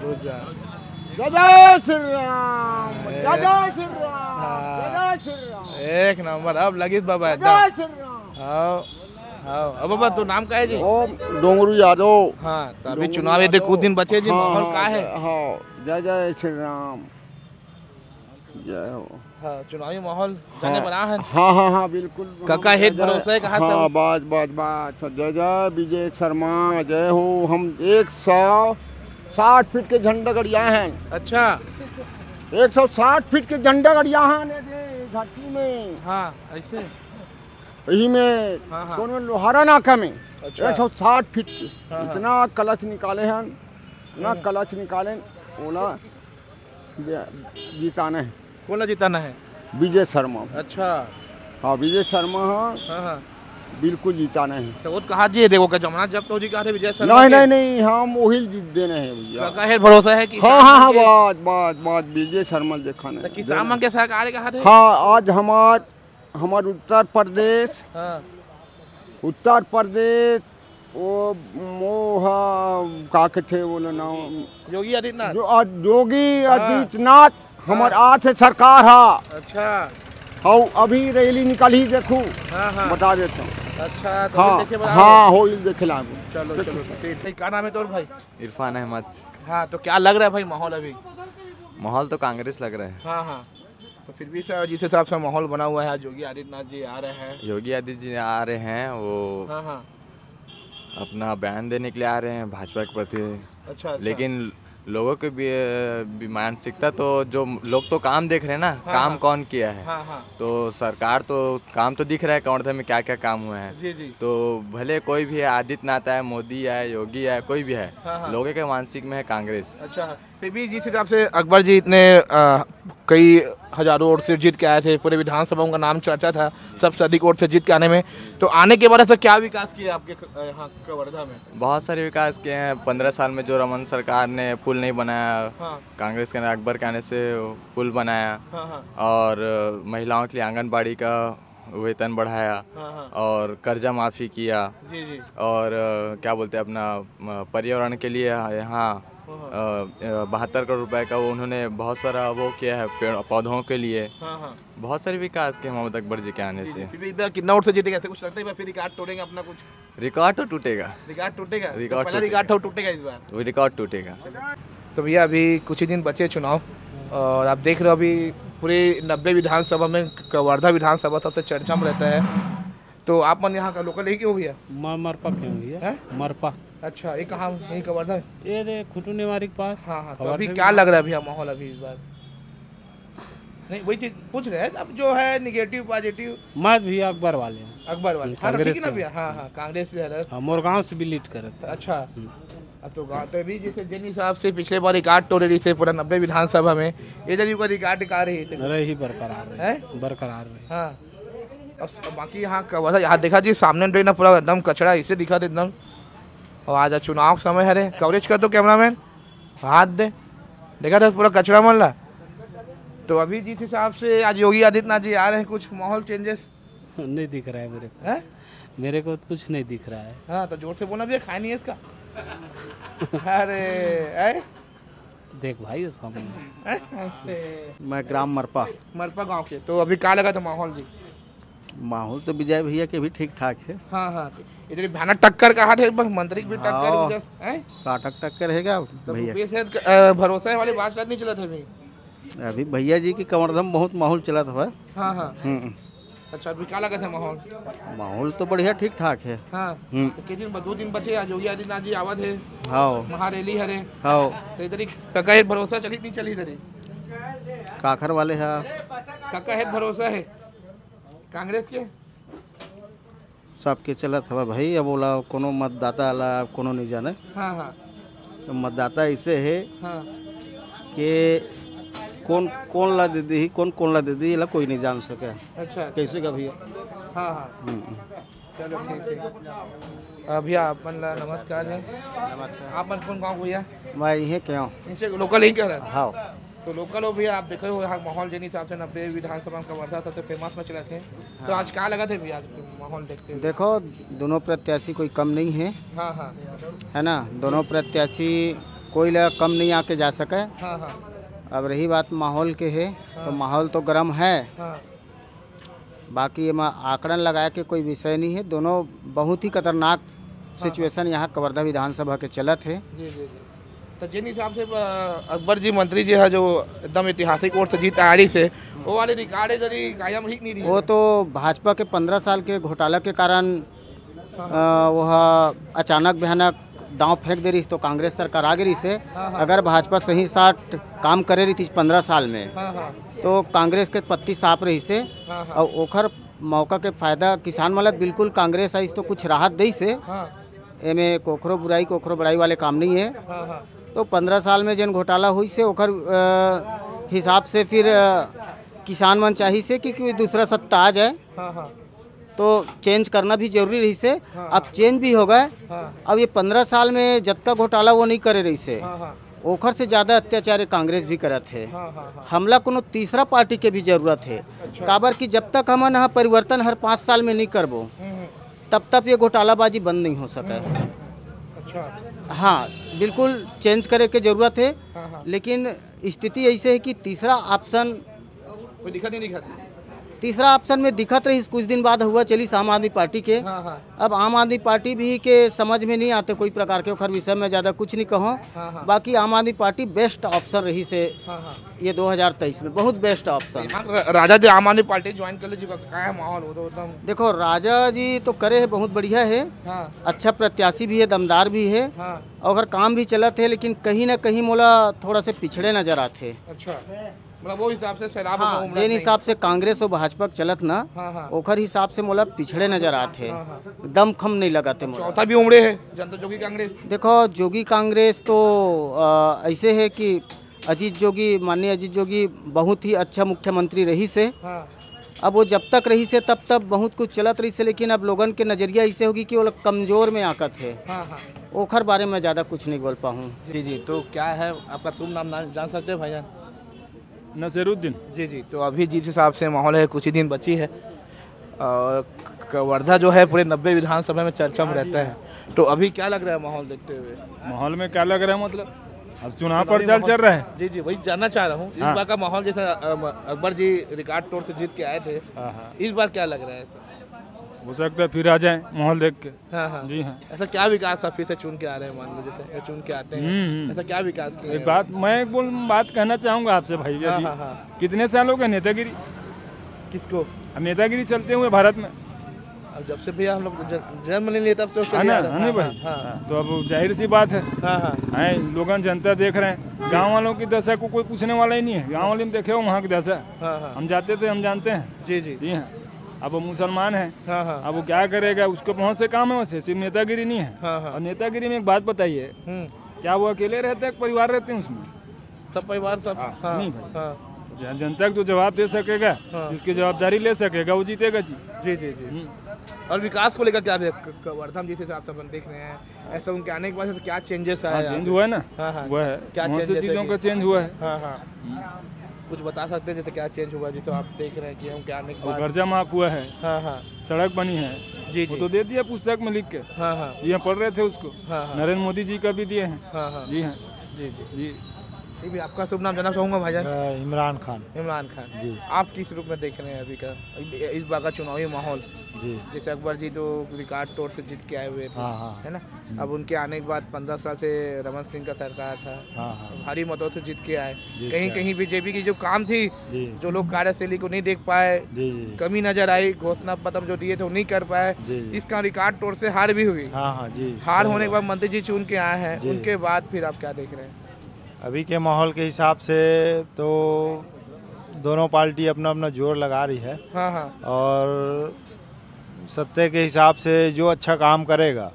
जय जय श्री राम, जय जय श्री राम, जय जय श्री राम। एक नंबर। अब लगित बाबा जय श्री राम। हाँ हाँ। अब बाबा तो नाम का है जी? डोंगरू यादव। हाँ, तो अभी चुनाव है, कुछ दिन बचे जी, माहौल का है? हाँ, जय जय श्री राम, जय हो। हाँ, चुनावी माहौल जाने बना है। हाँ हाँ हाँ बिल्कुल। काका हेड भरोसा है कहा? हाँ, बात बात बात। जय जय विजय शर्मा, जय हो। हम 160 फीट के झंडा गड़िया हैं। अच्छा, 160 फीट के झंडा गड़िया हैं घाटी में। हाँ ऐसे यही में हाँ, हाँ। कौन लोहारा नाका में। अच्छा। 160 फीट के हाँ, इतना कलश निकाले हैं, इतना कलश निकाले। ओला जीताना है। कौन जिताना है? विजय शर्मा। अच्छा। हाँ, विजय शर्मा। हाँ हाँ हाँ, बिल्कुल जीताना है। तो वो कहा जी देखो क्या जमाना जब तो जी कहा थे विजय शर्मा? नहीं नहीं नहीं, हम वही जीत देने हैं भैया। काका हेड भरोसा है कि? हाँ हाँ हाँ, बात बात बात। विजय शर्मा दिखाना है। किसान के सरकार कहा थे? हाँ, आज हमार उत्तर प्रदेश, हाँ, उत्तर प्रदेश वो मोहा का थे वो नाम, योगी आदित्यनाथ। जो आज योगी आदित्यनाथ हमार आज से सरकार है। अच्छा। हाँ, अभी रैली निकली देखो। हाँ हाँ, बता देता हूँ। अच्छा, तो हाँ देखे बता। हाँ, हो देखे लागू। चलो चलो ठीक। क्या नाम है तो भाई? इरफान अहमद। हाँ, तो क्या लग रहा है भाई माहौल अभी? माहौल तो कांग्रेस लग रहा है। हाँ हाँ, तो फिर भी सर जिस हिसाब से माहौल बना हुआ है, आज योगी आदित्यनाथ जी आ रहे हैं। योगी आदित्य जी आ रहे हैं, वो हाँ हाँ, अपना बयान देने के लिए आ रहे हैं भाजपा के प्रति। अच्छा। लेकिन लोगों की भी मानसिकता तो, जो लोग तो काम देख रहे हैं ना। हाँ, काम हाँ, कौन किया है? हाँ हाँ, तो सरकार तो काम तो दिख रहा है कौन में क्या क्या काम हुए हैं। जी जी। तो भले कोई भी है, आदित्यनाथ है, मोदी है, योगी है, कोई भी है, हाँ, हाँ। लोगों के मानसिक में है कांग्रेस। अच्छा, फिर भी जिस हिसाब से अकबर जी इतने कई हजारों वोट से जीत के आए थे, पूरे विधानसभा उनका नाम चर्चा था सबसे अधिक वोट से जीत के आने में, तो आने के बाद ऐसा क्या विकास किया आपके यहाँ कवर्धा में? बहुत सारे विकास किए हैं। 15 साल में जो रमन सरकार ने पुल नहीं बनाया, हाँ कांग्रेस के अकबर के आने से पुल बनाया। हाँ हाँ, और महिलाओं के लिए आंगनबाड़ी का वेतन बढ़ाया। हाँ हाँ, और कर्जा माफ़ी किया। जी जी। और क्या बोलते हैं अपना पर्यावरण के लिए यहाँ 72 करोड़ रुपए का वो उन्होंने बहुत सारा वो किया है पेड़ पौधों के लिए। हाँ हाँ, बहुत सारे विकास के मोहम्मद अकबर जी के आने से। फिर भी इधर कितना वोट से जीतेगा ऐसे कुछ लगता है? फिर रिकॉर्ड तोड़ेंगे अपना कुछ? रिकॉर्ड तो टूटेगा। रिकॉर्ड टूटेगा? रिकॉर्ड पहला रिकॉर्ड टूटेगा इस बार? वो रिकॉर्ड टूटेगा। तो भैया अभी कुछ ही दिन बचे चुनाव, और आप देख रहे हो अभी पूरे 90 विधानसभा में कवर्धा विधानसभा सबसे चर्चा में रहता है। तो आप मन यहाँ का लोकल ही क्यों भैया? मरपा क्यों भैया? मरपा। अच्छा, ये कहाँ यही कवर्धा में? ये दे खुटू नेवारी के पास। हाँ हाँ, तो अभी क्या लग रहा है भैया माहौल अभी इस बार? नहीं, वही चीज पूछ रहे हैं अब, जो है निगेटिव पॉजिटिव। मत भैया अकबर वाले हैं। अकबर वाले कांग्रेस ठीक है ना भैया? हाँ हाँ, कांग्रेस से है। मोर गाँव से भी लीड करे। अच्छा, अब तो गाँव तो भी जैसे जिन हिसाब से पिछले बार रिकॉर्ड तोड़ रही थी पूरा 90 विधानसभा में, इधर का रिकॉर्ड का रही थी। रही बरकरार रहे, बरकरार रहे। हाँ, और बाकी यहाँ कवर्धा यहाँ देखा जी सामने ट्रेन ना पूरा एकदम कचरा इसे दिखा दे एकदम। और आज चुनाव समय है रे, कवरेज कर दो कैमरामैन, हाथ दे, देखा था पूरा कचरा मन रहा। तो अभी जिस हिसाब से आज योगी आदित्यनाथ जी आ रहे हैं, कुछ माहौल चेंजेस नहीं दिख रहा है मेरे को। है? मेरे को कुछ नहीं दिख रहा है। हाँ, तो जोर से बोलना भैया, खाया नहीं है इसका। अरे देख भाई वो सामने। मैं ग्राम मरपा गांव के। तो अभी क्या लगा था माहौल जी? माहौल तो विजय भैया के भी ठीक ठाक है। हाँ हाँ, इधर भयानक टक्कर कहा थे, मंत्री भी टक्कर टक्कर रहेगा भैया। भरोसा वाली बात शायद नहीं चला था अभी। अभी भैया जी की कवर्धा में बहुत माहौल चला था। हाँ हाँ, अच्छा, अभी क्या लगा था माहौल? माहौल तो बढ़िया ठीक ठाक है। हाँ, तो किस दिन 2 दिन बचे, आज योगी आदित्यनाथ जी आवा थे। हाँ, महारैली हरे। हाँ, तो इधर काका हेड भरोसा चली नहीं चली इधर? काखर वाले है। काका हेड भरोसा है कांग्रेस के सबके चलत हवा भाई। अब बोला कोनो मतदाता आला कोनो नहीं जाने। हाँ हाँ, तो मतदाता ऐसे है हाँ, कि कौन ला दे दी, कौन ला दे दी, ये कोई नहीं जान सके। अच्छा, कैसे का भैया? हाँ हाँ, चलो ठीक है भैया। अपन नमस्कार है। नमस्कार। आप कौन गाँव भैया? मैं यही क्यों इनसे लोकल ही कह रहे हैं? हाँ, तो लोकल हो भैया, आप देखे हो यहाँ माहौल जिन हिसाब से 90 विधानसभा का वर्धा सबसे फेमस में चला थे। तो आज क्या लगा थे भैया आज माहौल देखते हुए? देखो दोनों प्रत्याशी कोई कम नहीं है। हाँ हाँ, है ना, दोनों प्रत्याशी कोई लगा कम नहीं आके जा सके। हाँ हाँ अब रही बात माहौल के है, तो माहौल तो गर्म है। हाँ बाकी ये आंकड़न लगाया कि कोई विषय नहीं है। दोनों बहुत ही खतरनाक सिचुएशन यहाँ कवर्धा विधानसभा के चलत है। जी जी जी। तो जिन हिसाब से अकबर जी मंत्री जी है जो एकदम ऐतिहासिक वोट से जीत आड़ी से, वो वाले रिकॉर्ड जरी कायम ही नहीं रही। वो तो भाजपा के 15 साल के घोटाला के कारण वह अचानक भयानक दांव फेंक दे रही, तो कांग्रेस सरकार आ गई से। अगर भाजपा सही साठ काम करे रही थी 15 साल में, हाँ हाँ तो कांग्रेस के पत्ती साफ रही से। और ओखर मौका के फायदा किसान मतलब बिल्कुल कांग्रेस आई तो कुछ राहत दी से। एमे कोखरो बुराई कोखरो बड़ाई वाले काम नहीं है। तो 15 साल में जन घोटाला हुई से ओखर हिसाब से फिर किसान मन चाहिए से कि कोई दूसरा सत्ता आ जाए, तो चेंज करना भी जरूरी रही से। अब चेंज भी हो गए। अब ये 15 साल में जब तक घोटाला वो नहीं करे रही से, ओखर से ज़्यादा अत्याचार कांग्रेस भी करत है। हमला कोनो तीसरा पार्टी के भी जरूरत है। काबर कि जब तक हम यहाँ परिवर्तन हर 5 साल में नहीं करबो, तब तक ये घोटालाबाजी बंद नहीं हो सके। अच्छा हाँ, बिल्कुल चेंज करे के जरूरत है। लेकिन स्थिति ऐसे है कि तीसरा ऑप्शन कोई दिखा नहीं दिखाती। तीसरा ऑप्शन में दिखत रही, कुछ दिन बाद हुआ चली आम आदमी पार्टी के। अब आम आदमी पार्टी भी के समझ में नहीं आते कोई प्रकार के, ओखर विषय में ज़्यादा कुछ नहीं कहो। बाकी आम आदमी पार्टी बेस्ट ऑप्शन रही से ये 2023 में, बहुत बेस्ट ऑप्शन। राजा जी आम आदमी पार्टी ज्वाइन कर लीजिए, क्या है माहौल वो तो एकदम। देखो राजा जी तो करे है बहुत बढ़िया है। अच्छा प्रत्याशी भी है, दमदार भी है, और काम भी चलत है। लेकिन कहीं ना कहीं मोला थोड़ा से पिछड़े नजर आते। अच्छा, मतलब वो हिसाब से सैलाब जिन हिसाब से कांग्रेस और भाजपा चलत ना, ओखर हिसाब से मोला पिछड़े नजर आते। दम खम नहीं लगाते मोला। चौथा भी उमड़े है जनता जोगी कांग्रेस। देखो जोगी कांग्रेस तो ऐसे है कि अजीत जोगी, माननीय अजीत जोगी बहुत ही अच्छा मुख्यमंत्री रही से। अब वो जब तक रही से तब तक बहुत कुछ चलत रही से। लेकिन अब लोगन के नज़रिया ऐसे होगी कि वो लोग कमज़ोर में आकत है। ओखर बारे में ज़्यादा कुछ नहीं बोल पाऊँ। जी जी। तो क्या है आपका शुभ नाम जान सकते हैं भाईजान? नसीरुद्दीन। जी जी। तो अभी जिस हिसाब से माहौल है, कुछ ही दिन बची है, कवर्धा जो है पूरे 90 विधानसभा में चर्चा में रहता है। तो अभी क्या लग रहा है माहौल देखते हुए? माहौल में क्या लग रहा है मतलब अब चुनाव प्रचार चल रहा है। जी जी, वही जानना चाह रहा हूँ। इस बार का माहौल जैसा अकबर जी रिकॉर्ड तोड़ से जीत के आए थे, इस बार क्या लग रहा है? ऐसा हो सकता है फिर आ जाए माहौल देख के। जी हाँ। ऐसा क्या विकास आप फिर से चुन के आ रहे हैं? मान लो जैसे चुन के आते हैं, ऐसा क्या विकास किया? एक बात कहना चाहूँगा आपसे भाई जी। कितने सालों का नेतागिरी, किसको अब नेतागिरी चलते हुए भारत में? अब जब से भैया हम लोग जन्म नहीं लिए तब से है ना भाई। तो अब जाहिर सी बात है, लोगन जनता देख रहे हैं। गांव वालों की दशा को कोई पूछने वाला ही नहीं है। गांव वाले में देखे हो वहाँ की दशा, हम जाते थे, हम जानते हैं। जी जी जी हाँ। अब वो मुसलमान है, अब वो क्या करेगा, उसको बहुत से काम है। वैसे सिर्फ नेतागिरी नहीं है। और नेतागिरी में एक बात बताइए, क्या वो अकेले रहते हैं, परिवार रहते हैं उसमें? सब परिवार सब। नहीं भाई, जनता को तो जवाब दे सकेगा, जिसकी जवाबदारी ले सकेगा वो जीतेगा। जी जी जी जी। और विकास को लेकर क्या कवर्धा जिस हिसाब से अपन देख रहे हैं, ऐसा उनके आने के बाद क्या चेंजेस आया? चेंज हुआ है ना, वो है क्या चीज़ों का चेंज हुआ है। कुछ बता सकते हैं जैसे क्या चेंज हुआ जिसे आप देख रहे हैं कि हम क्या आने के बाद? कर्जा माफ हुआ है, सड़क बनी है। जी वो तो दे दिया पुस्तक में लिख के। जी हाँ, पढ़ रहे थे उसको। नरेंद्र मोदी जी का भी दिए हैं। जी हाँ। जी जी जी। भी आपका शुभ नाम जानना चाहूँगा भाईजान? इमरान खान। इमरान खान जी। आप किस रूप में देख रहे हैं अभी का इस बार का चुनावी माहौल? जी। जैसे अकबर जी तो रिकॉर्ड तोड़ से जीत के आए हुए थे, है ना। अब उनके आने के बाद 15 साल से रमन सिंह का सरकार था, भारी मतों से जीत के आए। कहीं कहीं बीजेपी की जो काम थी, जो लोग कार्यशैली को नहीं देख पाए, कमी नजर आई, घोषणा पत्र जो दिए थे वो नहीं कर पाए, इसका रिकॉर्ड तोड़ से हार भी हुई। हार होने के बाद मंत्री जी चुन के आए हैं, उनके बाद फिर आप क्या देख रहे हैं? अभी के माहौल के हिसाब से तो दोनों पार्टी अपना अपना जोर लगा रही है। और सत्ते के हिसाब से जो अच्छा काम करेगा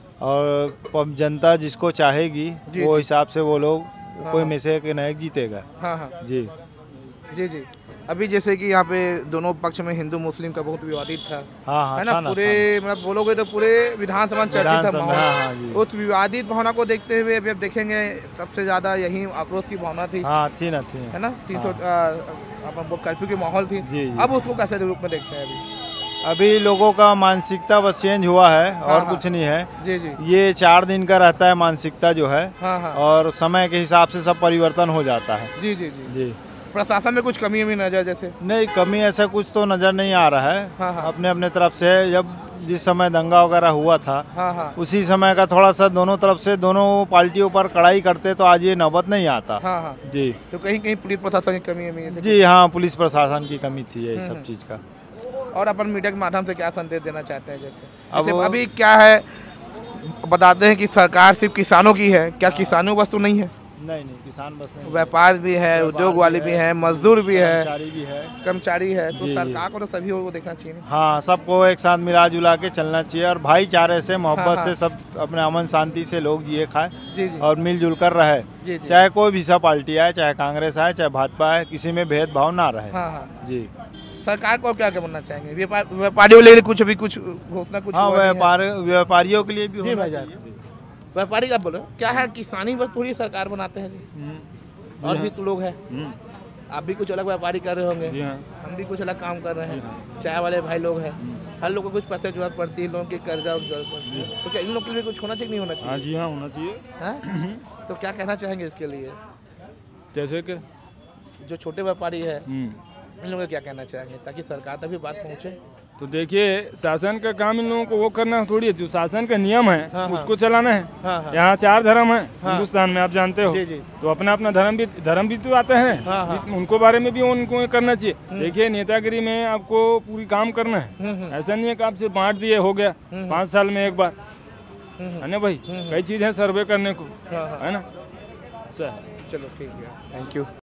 और जनता जिसको चाहेगी वो हिसाब से वो लोग कोई में से कि नहीं जीतेगा। जी जी जी। अभी जैसे कि यहाँ पे दोनों पक्ष में हिंदू मुस्लिम का बहुत विवादित था, है ना। पूरे मतलब बोलोगे तो पूरे विधानसभा चर्चित था माहौल। उस विवादित भावना को देखते हुए अभी अब देखेंगे सबसे ज्यादा यही आक्रोश की भावना थी। थी ना, है ना। 300 कर्फ्यू की माहौल थी। अब उसको कैसे रूप में देखते हैं अभी? अभी लोगों का मानसिकता बस चेंज हुआ है और कुछ नहीं है। जी जी। ये 4 दिन का रहता है मानसिकता जो है। हाँ। और समय के हिसाब से सब परिवर्तन हो जाता है। जी जी जी। जी। प्रशासन में कुछ कमी भी नजर जैसे? नहीं, कमी ऐसा कुछ तो नज़र नहीं आ रहा है। हाँ। अपने अपने तरफ से जब जिस समय दंगा वगैरह हुआ था हाँ। उसी समय का थोड़ा सा दोनों तरफ से दोनों पार्टियों पर कड़ाई करते तो आज ये नौबत नहीं आता। हाँ। जी। तो कहीं कहीं पुलिस प्रशासन की कमी है? जी हाँ, पुलिस प्रशासन की कमी थी ये सब चीज़ का। और अपन मीडिया के माध्यम से क्या संदेश देना चाहते हैं? जैसे अब अभी क्या है, बताते हैं कि सरकार सिर्फ किसानों की है, क्या किसानों बस तो नहीं है? नहीं, किसान बस नहीं, व्यापार भी है, उद्योग वाले भी है, मजदूर भी है, कर्मचारी है। तो जी, सरकार को तो सभी को देखना चाहिए। हाँ, सबको एक साथ मिला जुला के चलना चाहिए और भाईचारे से मोहब्बत से सब अपने अमन शांति से लोग जिए खाए जी जी। और मिलजुल कर रहे। जी। चाहे कोई भी सा पार्टी आए, चाहे कांग्रेस आए, चाहे भाजपा आए, किसी में भेदभाव ना रहे। हाँ। जी। सरकार को क्या क्या बनना चाहेंगे? व्यापारियों के लिए कुछ अभी कुछ घोषणा कुछ? हाँ, व्यापारियों के लिए भी होना चाहिए। व्यापारी क्या बोलो, क्या है किसानी बस थोड़ी सरकार बनाते हैं जी? और भी तो लोग हैं, आप भी कुछ अलग व्यापारी कर रहे होंगे, हम भी कुछ अलग काम कर रहे हैं, चाय वाले भाई लोग हैं, हर लोग को कुछ पैसे जरूरत पड़ती है, लोगों की कर्जा जरूरत पड़ती है। तो क्या इन लोग के लिए कुछ होना चाहिए नहीं होना चाहिए? जी हाँ, होना चाहिए। तो क्या कहना चाहेंगे इसके लिए? जैसे कि जो छोटे व्यापारी है इन लोगों को क्या कहना चाहेंगे ताकि सरकार तक भी बात पहुँचे? तो देखिए, शासन का काम इन लोगों को वो करना थोड़ी है, जो शासन का नियम है उसको चलाना है। यहाँ 4 धर्म है हिंदुस्तान में, आप जानते हो। तो अपना अपना धर्म भी तो आते हैं, उनको बारे में भी उनको करना चाहिए। देखिए, नेतागिरी में आपको पूरी काम करना है, ऐसा नहीं है कि आप सिर्फ बांट दिए हो गया 5 साल में एक बार, है ना भाई? कई चीज़ है सर्वे करने को, है ना? चलो ठीक है, थैंक यू।